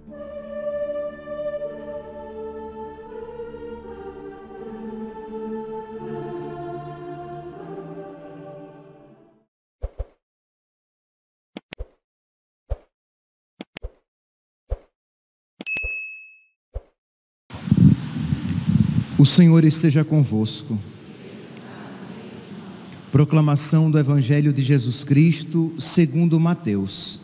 O Senhor esteja convosco. Proclamação do Evangelho de Jesus Cristo segundo Mateus.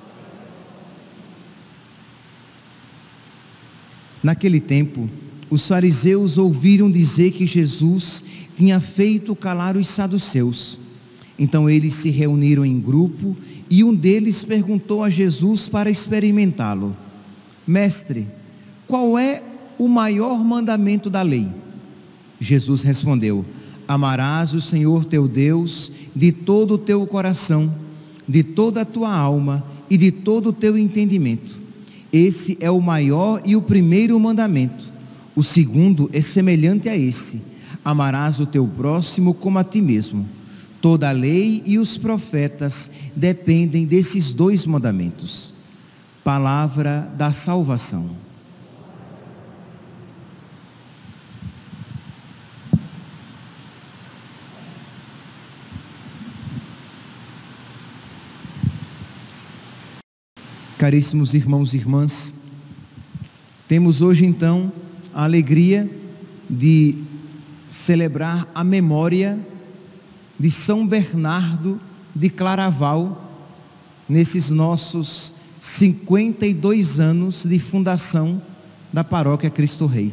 Naquele tempo, os fariseus ouviram dizer que Jesus tinha feito calar os saduceus. Então eles se reuniram em grupo e um deles perguntou a Jesus para experimentá-lo: Mestre, qual é o maior mandamento da lei? Jesus respondeu: Amarás o Senhor teu Deus de todo o teu coração, de toda a tua alma e de todo o teu entendimento. Esse é o maior e o primeiro mandamento. O segundo é semelhante a esse: amarás o teu próximo como a ti mesmo. Toda a lei e os profetas dependem desses dois mandamentos. Palavra da salvação. Caríssimos irmãos e irmãs, temos hoje então a alegria de celebrar a memória de São Bernardo de Claraval, nesses nossos 52 anos de fundação da Paróquia Cristo Rei.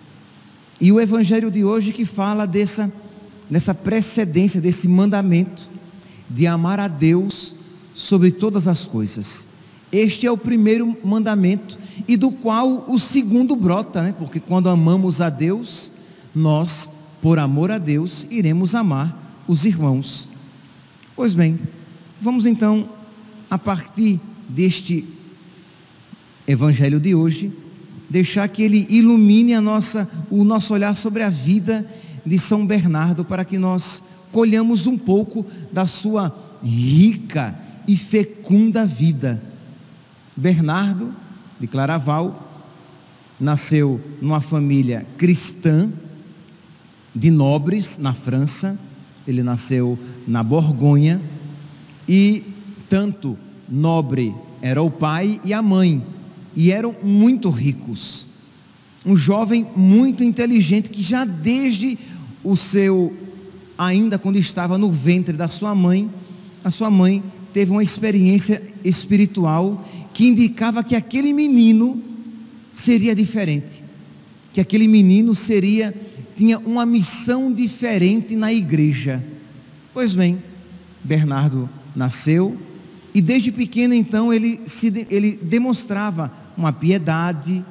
E o Evangelho de hoje que fala dessa precedência, desse mandamento de amar a Deus sobre todas as coisas. Este é o primeiro mandamento e do qual o segundo brota, né? Porque quando amamos a Deus, nós, por amor a Deus, iremos amar os irmãos. Pois bem, vamos então, a partir deste Evangelho de hoje, deixar que ele ilumine o nosso olhar sobre a vida de São Bernardo, para que nós colhamos um pouco da sua rica e fecunda vida. Bernardo de Claraval nasceu numa família cristã de nobres na França. Ele nasceu na Borgonha e tanto nobre era o pai e a mãe, e eram muito ricos. Um jovem muito inteligente que já desde ainda quando estava no ventre da sua mãe, a sua mãe teve uma experiência espiritual que indicava que aquele menino seria diferente, que aquele menino tinha uma missão diferente na igreja. Pois bem, Bernardo nasceu e desde pequeno então ele demonstrava uma piedade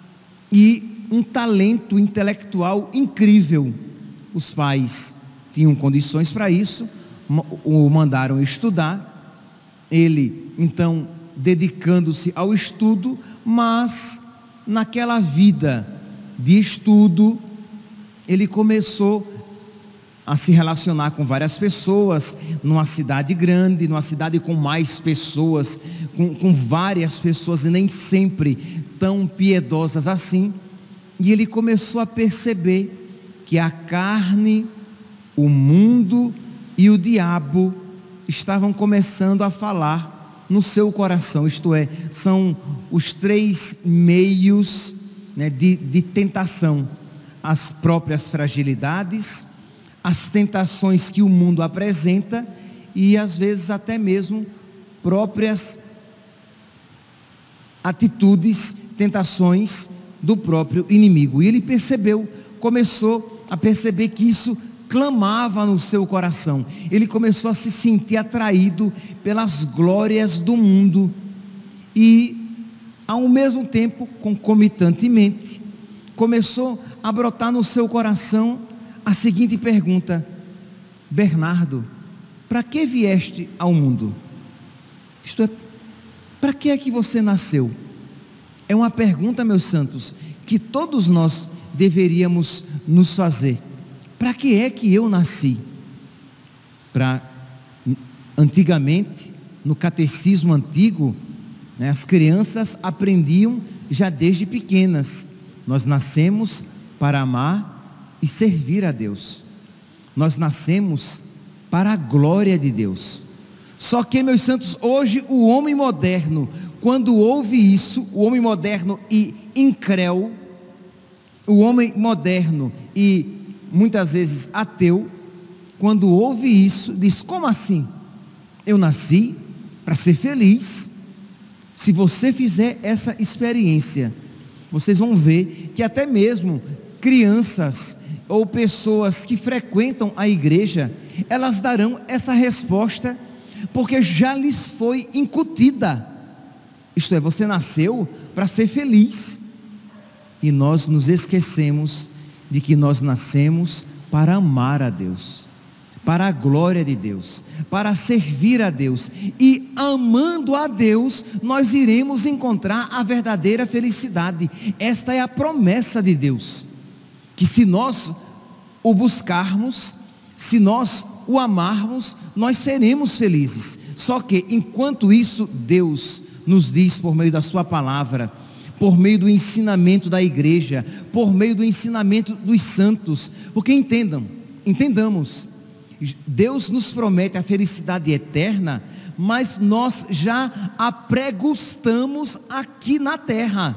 e um talento intelectual incrível. Os pais tinham condições para isso, o mandaram estudar. Ele então, dedicando-se ao estudo, mas naquela vida de estudo, ele começou a se relacionar com várias pessoas, numa cidade grande, numa cidade com mais pessoas, com várias pessoas, e nem sempre tão piedosas assim, e ele começou a perceber que a carne, o mundo e o diabo estavam começando a falar no seu coração, isto é, são os três meios, né, de tentação: as próprias fragilidades, as tentações que o mundo apresenta e às vezes até mesmo próprias atitudes, tentações do próprio inimigo. E ele começou a perceber que isso clamava no seu coração. Ele começou a se sentir atraído pelas glórias do mundo e, ao mesmo tempo, concomitantemente, começou a brotar no seu coração a seguinte pergunta: Bernardo, para que vieste ao mundo? Isto é, para que é que você nasceu? É uma pergunta, meus santos, que todos nós deveríamos nos fazer. Para que é que eu nasci? Antigamente, no catecismo antigo, né? As crianças aprendiam já desde pequenas: nós nascemos para amar e servir a Deus. Nós nascemos para a glória de Deus. Só que, meus santos, hoje o homem moderno, quando ouve isso, o homem moderno e incréu, o homem moderno e muitas vezes ateu, quando ouve isso, diz: como assim? Eu nasci para ser feliz. Se você fizer essa experiência, vocês vão ver que até mesmo crianças ou pessoas que frequentam a igreja, elas darão essa resposta, porque já lhes foi incutida. Isto é, você nasceu para ser feliz. E nós nos esquecemos de que nós nascemos para amar a Deus, para a glória de Deus, para servir a Deus. E amando a Deus, nós iremos encontrar a verdadeira felicidade. Esta é a promessa de Deus, que se nós o buscarmos, se nós o amarmos, nós seremos felizes. Só que enquanto isso, Deus nos diz por meio da sua palavra, por meio do ensinamento da igreja, por meio do ensinamento dos santos, porque entendamos, Deus nos promete a felicidade eterna, mas nós já a pregustamos aqui na terra,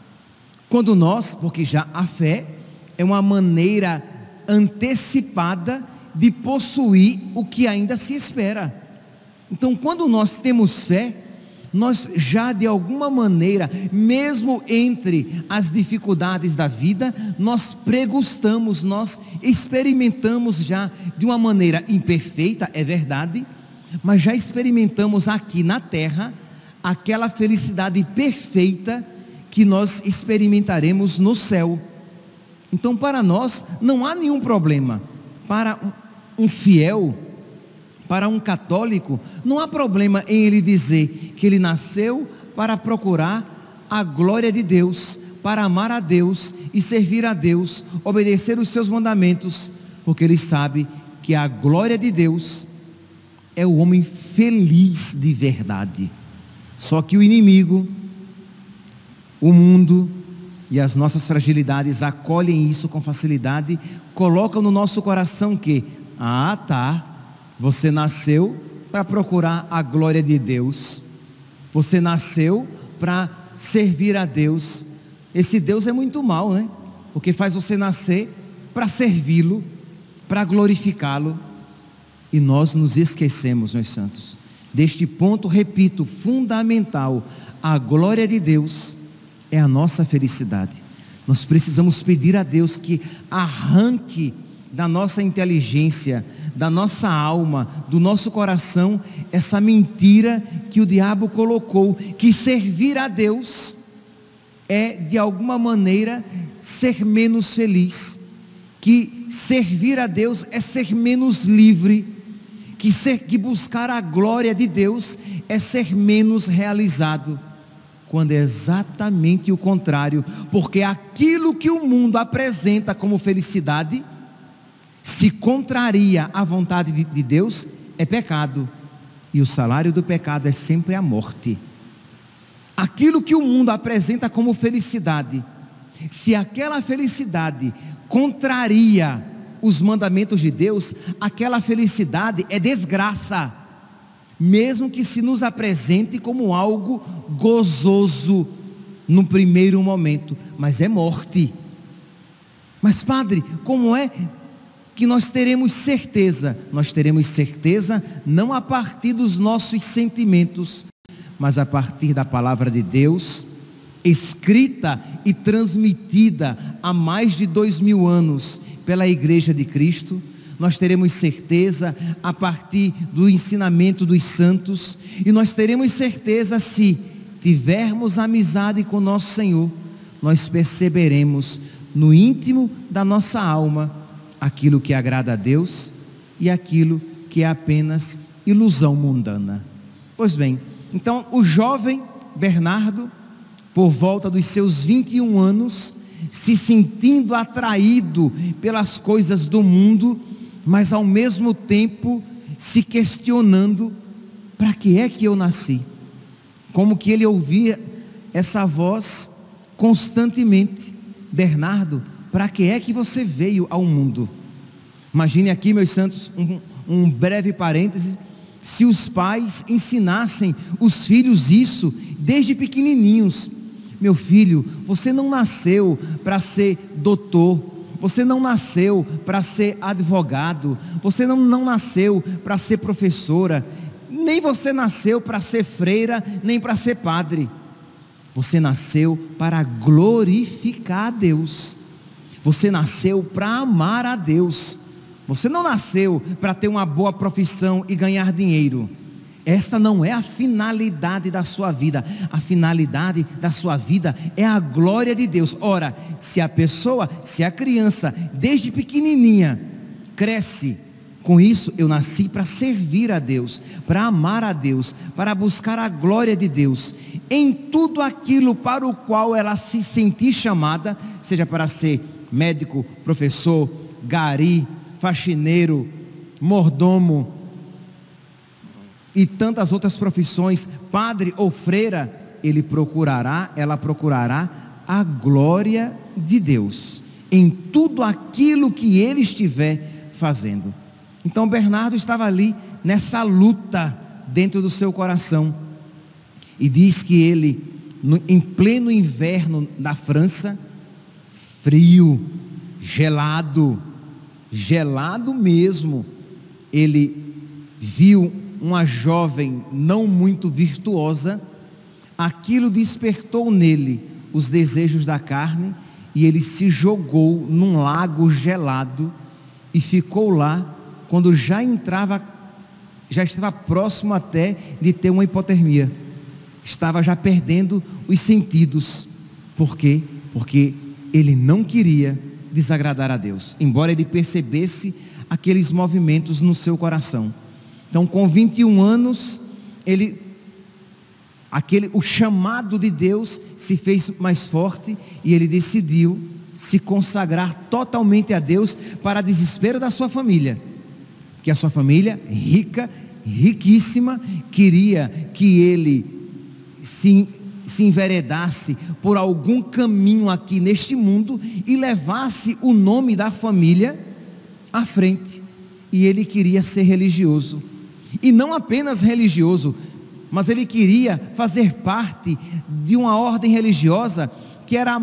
porque já a fé é uma maneira antecipada de possuir o que ainda se espera. Então, quando nós temos fé, nós já de alguma maneira, mesmo entre as dificuldades da vida, nós pregustamos, nós experimentamos já de uma maneira imperfeita, é verdade, mas já experimentamos aqui na terra aquela felicidade perfeita que nós experimentaremos no céu. Então, para nós não há nenhum problema. Para um fiel, para um católico, não há problema em ele dizer que ele nasceu para procurar a glória de Deus, para amar a Deus e servir a Deus, obedecer os seus mandamentos, porque ele sabe que a glória de Deus é o homem feliz de verdade. Só que o inimigo, o mundo e as nossas fragilidades acolhem isso com facilidade, colocam no nosso coração que, você nasceu para procurar a glória de Deus, você nasceu para servir a Deus. Esse Deus é muito mau, né? Porque faz você nascer para servi-lo, para glorificá-lo. E nós nos esquecemos, meus santos, deste ponto, repito, fundamental. A glória de Deus é a nossa felicidade. Nós precisamos pedir a Deus que arranque da nossa inteligência, da nossa alma, do nosso coração, essa mentira que o diabo colocou, que servir a Deus é de alguma maneira ser menos feliz, que servir a Deus é ser menos livre, que buscar a glória de Deus é ser menos realizado, quando é exatamente o contrário, porque aquilo que o mundo apresenta como felicidade, se contraria à vontade de Deus, é pecado, e o salário do pecado é sempre a morte. Aquilo que o mundo apresenta como felicidade, se aquela felicidade contraria os mandamentos de Deus, aquela felicidade é desgraça, mesmo que se nos apresente como algo gozoso no primeiro momento, mas é morte. Mas, padre, como é que nós teremos certeza? Nós teremos certeza não a partir dos nossos sentimentos, mas a partir da palavra de Deus, escrita e transmitida há mais de 2000 anos pela Igreja de Cristo. Nós teremos certeza a partir do ensinamento dos santos, e nós teremos certeza se tivermos amizade com nosso Senhor. Nós perceberemos no íntimo da nossa alma aquilo que agrada a Deus e aquilo que é apenas ilusão mundana. Pois bem, então o jovem Bernardo, por volta dos seus 21 anos, se sentindo atraído pelas coisas do mundo, mas ao mesmo tempo se questionando: para que é que eu nasci? como que ele ouvia essa voz constantemente: Bernardo, para que é que você veio ao mundo? Imagine aqui, meus santos, um breve parêntese: se os pais ensinassem os filhos isso desde pequenininhos. Meu filho, você não nasceu para ser doutor, você não nasceu para ser advogado, você não nasceu para ser professora, nem você nasceu para ser freira, nem para ser padre. Você nasceu para glorificar a Deus, você nasceu para amar a Deus, você não nasceu para ter uma boa profissão e ganhar dinheiro. Esta não é a finalidade da sua vida. A finalidade da sua vida é a glória de Deus. Ora, se a criança, desde pequenininha, cresce com isso: eu nasci para servir a Deus, para amar a Deus, para buscar a glória de Deus, em tudo aquilo para o qual ela se sentir chamada, seja para ser médico, professor, gari, faxineiro, mordomo e tantas outras profissões, padre ou freira, ela procurará a glória de Deus em tudo aquilo que ele estiver fazendo. Então Bernardo estava ali nessa luta dentro do seu coração, e diz que ele, em pleno inverno na França, frio, gelado mesmo, ele viu uma jovem não muito virtuosa. Aquilo despertou nele os desejos da carne, e ele se jogou num lago gelado e ficou lá. Quando já estava próximo até de ter uma hipotermia, estava já perdendo os sentidos. Por quê? Porque ele não queria desagradar a Deus, embora ele percebesse aqueles movimentos no seu coração. Então, com 21 anos, o chamado de Deus se fez mais forte, e ele decidiu se consagrar totalmente a Deus, para desespero da sua família, que a sua família, riquíssima, queria que ele se enveredasse por algum caminho aqui neste mundo e levasse o nome da família à frente. E ele queria ser religioso, e não apenas religioso, mas ele queria fazer parte de uma ordem religiosa que era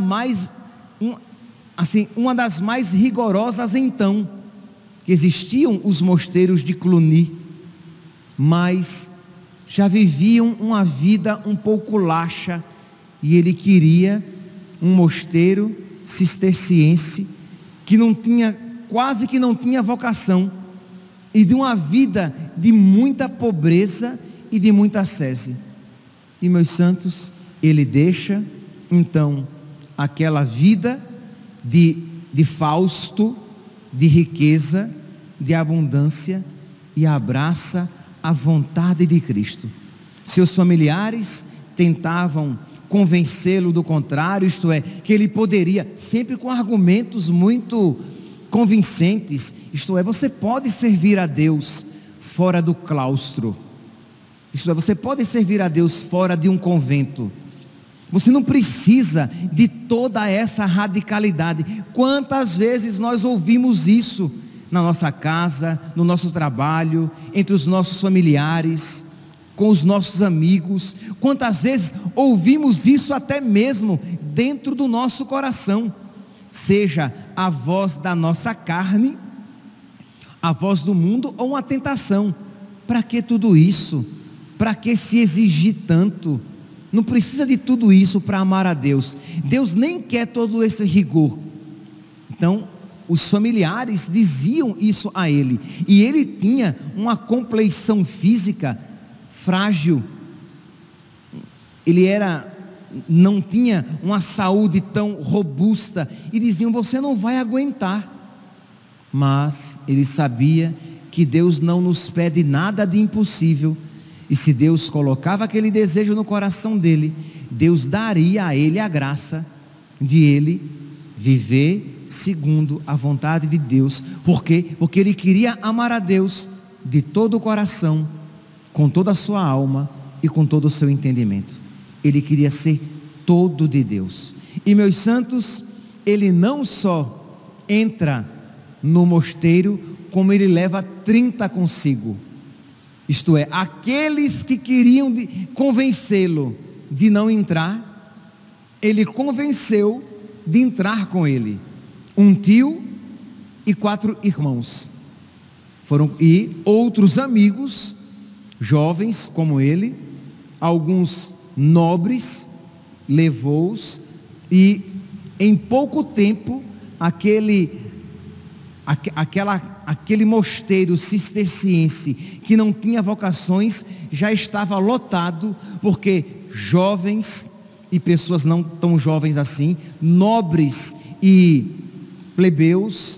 uma das mais rigorosas. Então, que existiam os mosteiros de Cluny, mas já viviam uma vida um pouco laxa, e ele queria um mosteiro cisterciense que quase que não tinha vocação, e de uma vida de muita pobreza e de muita ascese. E, meus santos, ele deixa então aquela vida de Fausto, de riqueza, de abundância, e abraça a vontade de Cristo. Seus familiares tentavam convencê-lo do contrário, isto é, que ele poderia, sempre com argumentos muito convincentes, isto é, você pode servir a Deus fora do claustro, isto é, você pode servir a Deus fora de um convento, você não precisa de toda essa radicalidade. Quantas vezes nós ouvimos isso na nossa casa, no nosso trabalho, entre os nossos familiares, com os nossos amigos? Quantas vezes ouvimos isso até mesmo dentro do nosso coração? Seja a voz da nossa carne, a voz do mundo, ou uma tentação. Para que tudo isso? Para que se exigir tanto? Não precisa de tudo isso para amar a Deus. Deus nem quer todo esse rigor. Então, os familiares diziam isso a ele, e ele tinha uma compleição física frágil, não tinha uma saúde tão robusta, e diziam: você não vai aguentar. Mas ele sabia que Deus não nos pede nada de impossível, e se Deus colocava aquele desejo no coração dele, Deus daria a ele a graça de ele viver segundo a vontade de Deus. Por quê? Porque ele queria amar a Deus de todo o coração, com toda a sua alma e com todo o seu entendimento. Ele queria ser todo de Deus. E meus santos, ele não só entra no mosteiro, como ele leva 30 consigo. Isto é, aqueles que queriam convencê-lo de não entrar, ele convenceu de entrar com ele. Um tio e 4 irmãos. E outros amigos, jovens como ele, alguns nobres, levou-os, e em pouco tempo aquele mosteiro cisterciense que não tinha vocações já estava lotado, porque jovens e pessoas não tão jovens assim, nobres e plebeus,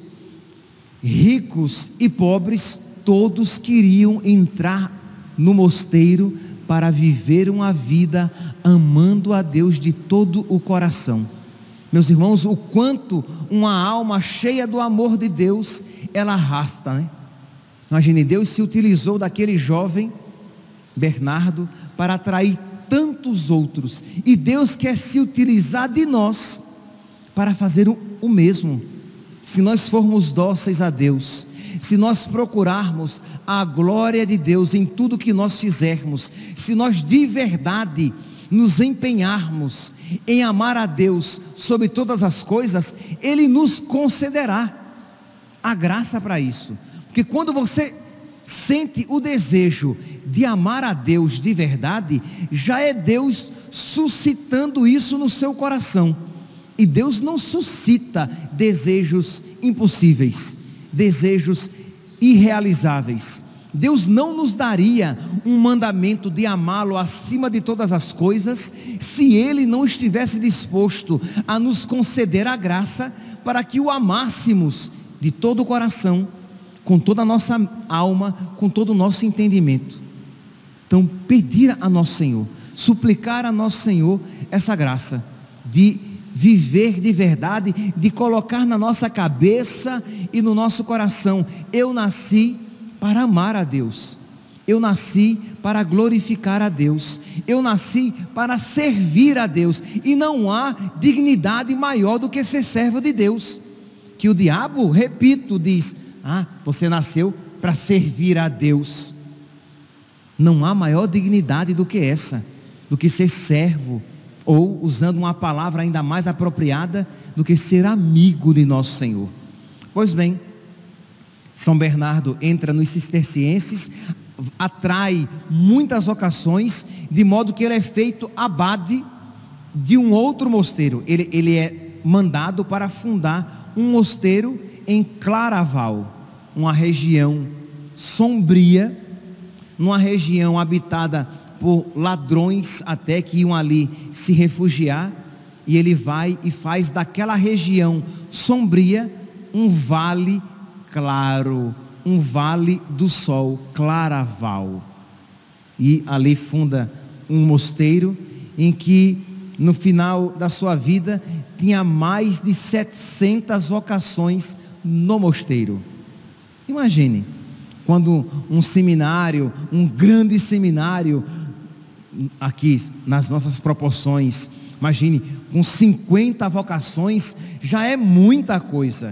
ricos e pobres, todos queriam entrar no mosteiro para viver uma vida amando a Deus de todo o coração. Meus irmãos, o quanto uma alma cheia do amor de Deus, ela arrasta, né? Imagine, Deus se utilizou daquele jovem Bernardo para atrair tantos outros, e Deus quer se utilizar de nós para fazer o mesmo. Se nós formos dóceis a Deus, se nós procurarmos a glória de Deus em tudo que nós fizermos, se nós de verdade nos empenharmos em amar a Deus sobre todas as coisas, Ele nos concederá a graça para isso. Porque quando você sente o desejo de amar a Deus de verdade, já é Deus suscitando isso no seu coração. E Deus não suscita desejos impossíveis, desejos irrealizáveis. Deus não nos daria um mandamento de amá-lo acima de todas as coisas, se Ele não estivesse disposto a nos conceder a graça para que o amássemos de todo o coração, com toda a nossa alma, com todo o nosso entendimento. Então, pedir a nosso Senhor, suplicar a nosso Senhor essa graça de viver de verdade, de colocar na nossa cabeça e no nosso coração: eu nasci para amar a Deus, eu nasci para glorificar a Deus, eu nasci para servir a Deus, e não há dignidade maior do que ser servo de Deus. Que o diabo, repito, diz: você nasceu para servir a Deus. Não há maior dignidade do que essa, do que ser servo, ou, usando uma palavra ainda mais apropriada, do que ser amigo de nosso Senhor. Pois bem, São Bernardo entra nos cistercienses, atrai muitas vocações, de modo que ele é feito abade de um outro mosteiro. Ele é mandado para fundar um mosteiro em Claraval, uma região sombria, numa região habitada por ladrões até que iam ali se refugiar, e ele vai e faz daquela região sombria um vale claro, um vale do sol, Claraval. E ali funda um mosteiro em que no final da sua vida tinha mais de 700 vocações no mosteiro. Imagine, quando um seminário, um grande seminário, aqui nas nossas proporções, imagine, com 50 vocações, já é muita coisa.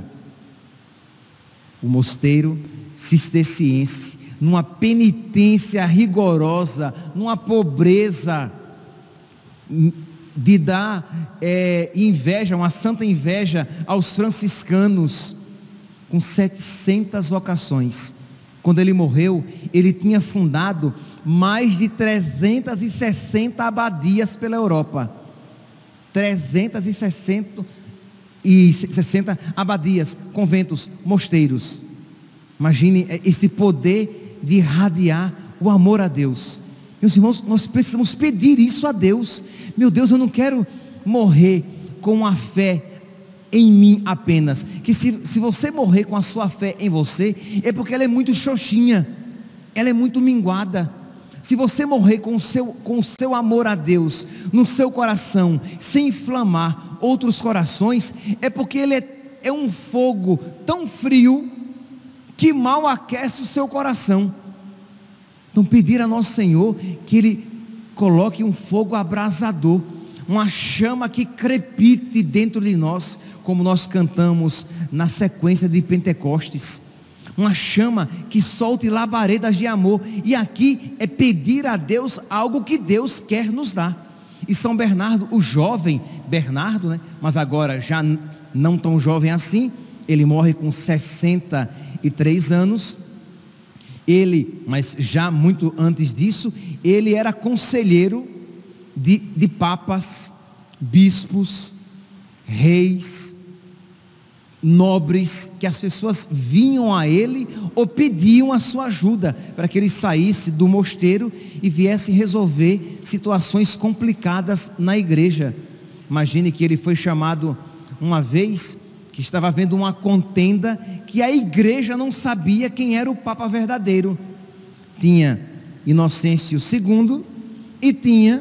O mosteiro cisterciense, numa penitência rigorosa, numa pobreza, de dar inveja, uma santa inveja aos franciscanos, com 700 vocações. Quando ele morreu, ele tinha fundado mais de 360 abadias pela Europa. 360 abadias, conventos, mosteiros. Imagine esse poder de irradiar o amor a Deus. Meus irmãos, nós precisamos pedir isso a Deus. Meu Deus, eu não quero morrer com a fé em mim apenas. Que se você morrer com a sua fé em você, é porque ela é muito xoxinha, ela é muito minguada. Se você morrer com o seu amor a Deus no seu coração, sem inflamar outros corações, é porque ele é um fogo tão frio que mal aquece o seu coração. Então, pedir a nosso Senhor que Ele coloque um fogo abrasador, uma chama que crepite dentro de nós, como nós cantamos na sequência de Pentecostes. Uma chama que solte labaredas de amor. E aqui é pedir a Deus algo que Deus quer nos dar. E São Bernardo, o jovem Bernardo, né? Mas agora já não tão jovem assim, ele morre com 63 anos. Mas já muito antes disso, ele era conselheiro de papas, bispos, reis, nobres, que as pessoas vinham a ele ou pediam a sua ajuda para que ele saísse do mosteiro e viesse resolver situações complicadas na igreja. Imagine que ele foi chamado uma vez, que estava havendo uma contenda, que a igreja não sabia quem era o Papa verdadeiro. Tinha Inocêncio II e tinha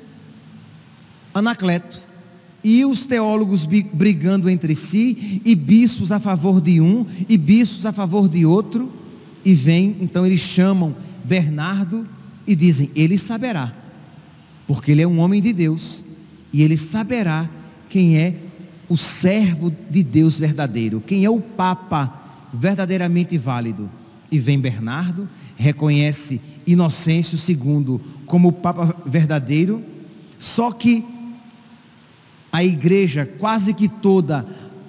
Anacleto. E os teólogos brigando entre si, e bispos a favor de um, e bispos a favor de outro. E então eles chamam Bernardo e dizem: ele saberá, porque ele é um homem de Deus, e ele saberá quem é o servo de Deus verdadeiro, quem é o Papa verdadeiramente válido. E vem Bernardo, reconhece Inocêncio II como o Papa verdadeiro. Só que a igreja quase que toda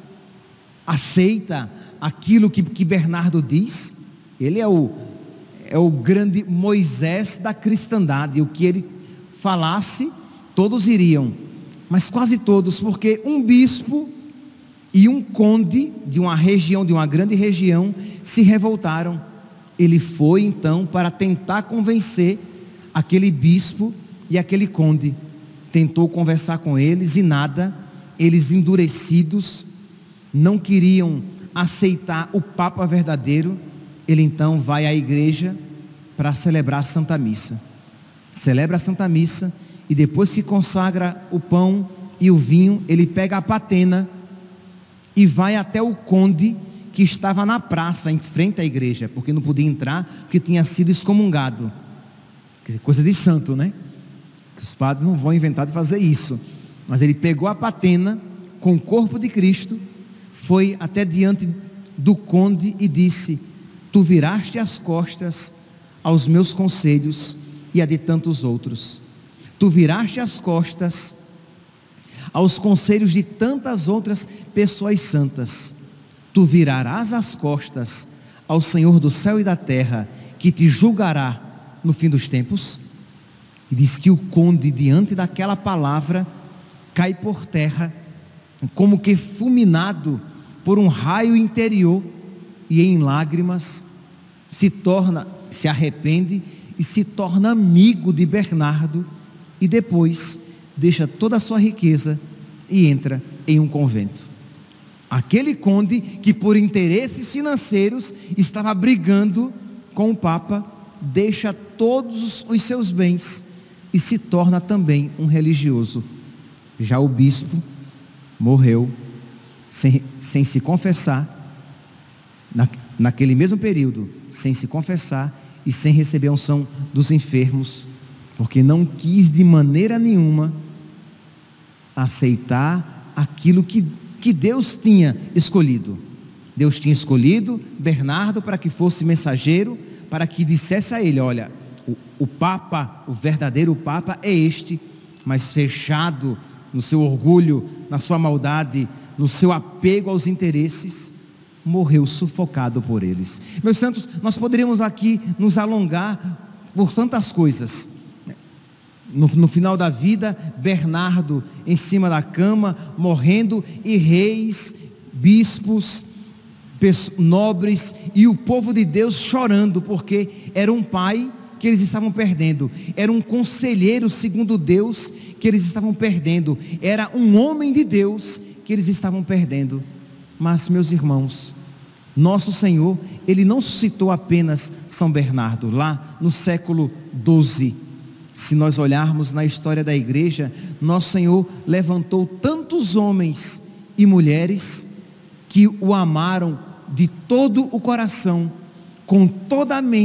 aceita aquilo que Bernardo diz. Ele é o grande Moisés da cristandade. O que ele falasse, todos iriam, mas quase todos, porque um bispo e um conde de uma região, de uma grande região, se revoltaram. Ele foi então para tentar convencer aquele bispo e aquele conde. Tentou conversar com eles e nada. Eles, endurecidos, não queriam aceitar o Papa verdadeiro. Ele então vai à igreja para celebrar a Santa Missa. Celebra a Santa Missa, e depois que consagra o pão e o vinho, ele pega a patena e vai até o conde, que estava na praça em frente à igreja, porque não podia entrar, porque tinha sido excomungado. Coisa de santo, né? Os padres não vão inventar de fazer isso. Mas ele pegou a patena com o corpo de Cristo, foi até diante do conde e disse: tu viraste as costas aos meus conselhos e a de tantos outros. Tu viraste as costas aos conselhos de tantas outras pessoas santas. Tu virarás as costas ao Senhor do céu e da terra, que te julgará no fim dos tempos. E diz que o conde, diante daquela palavra, cai por terra, como que fulminado por um raio interior, e em lágrimas se arrepende e se torna amigo de Bernardo, e depois deixa toda a sua riqueza e entra em um convento. Aquele conde que por interesses financeiros estava brigando com o Papa, deixa todos os seus bens e se torna também um religioso. Já o bispo morreu sem se confessar, naquele mesmo período, sem se confessar e sem receber a unção dos enfermos, porque não quis de maneira nenhuma aceitar aquilo que Deus tinha escolhido. Deus tinha escolhido Bernardo para que fosse mensageiro, para que dissesse a ele: olha, o Papa, o verdadeiro Papa é este, mas fechado no seu orgulho, na sua maldade, no seu apego aos interesses, morreu sufocado por eles. Meus santos, nós poderíamos aqui nos alongar por tantas coisas. No final da vida, Bernardo em cima da cama, morrendo, e reis, bispos, nobres e o povo de Deus chorando, porque era um pai que eles estavam perdendo, era um conselheiro segundo Deus que eles estavam perdendo, era um homem de Deus que eles estavam perdendo. Mas, meus irmãos, nosso Senhor, Ele não suscitou apenas São Bernardo lá no século XII. Se nós olharmos na história da igreja, nosso Senhor levantou tantos homens e mulheres que o amaram de todo o coração, com toda a mente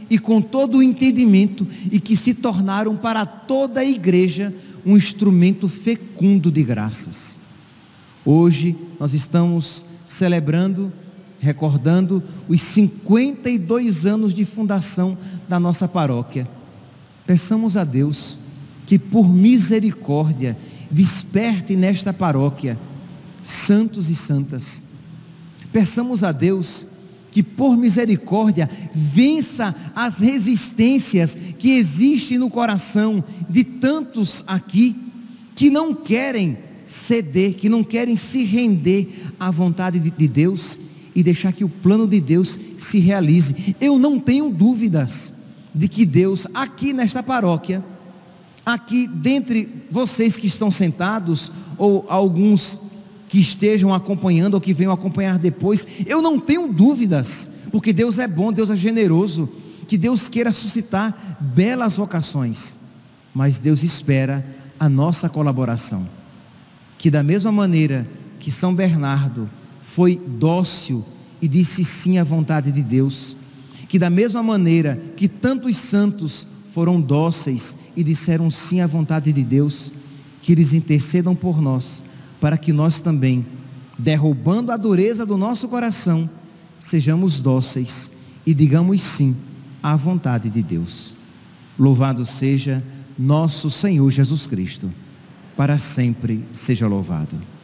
e com todo o entendimento, e que se tornaram para toda a igreja um instrumento fecundo de graças. Hoje nós estamos celebrando, recordando os 52 anos de fundação da nossa paróquia. Peçamos a Deus que por misericórdia desperte nesta paróquia santos e santas. Peçamos a Deus que por misericórdia vença as resistências que existem no coração de tantos aqui que não querem ceder, que não querem se render à vontade de Deus e deixar que o plano de Deus se realize. Eu não tenho dúvidas de que Deus aqui nesta paróquia, aqui dentre vocês que estão sentados, ou alguns que estejam acompanhando ou que venham acompanhar depois, eu não tenho dúvidas, porque Deus é bom, Deus é generoso, que Deus queira suscitar belas vocações, mas Deus espera a nossa colaboração, que da mesma maneira que São Bernardo foi dócil e disse sim à vontade de Deus, que da mesma maneira que tantos santos foram dóceis e disseram sim à vontade de Deus, que eles intercedam por nós, para que nós também, derrubando a dureza do nosso coração, sejamos dóceis e digamos sim à vontade de Deus. Louvado seja nosso Senhor Jesus Cristo, para sempre seja louvado.